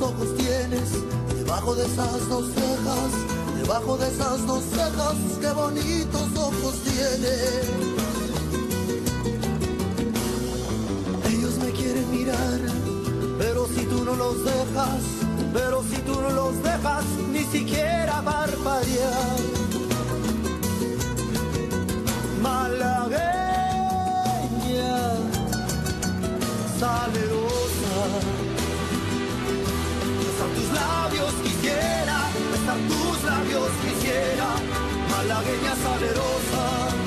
ojos tienes, debajo de esas dos cejas, debajo de esas dos cejas, qué bonitos ojos tienes. Ellos me quieren mirar, pero si tú no los dejas, pero si tú no los dejas, ni siquiera parpadear. Malagueña, salerosa, besar tus labios quisiera, besar tus labios quisiera, malagueña salerosa.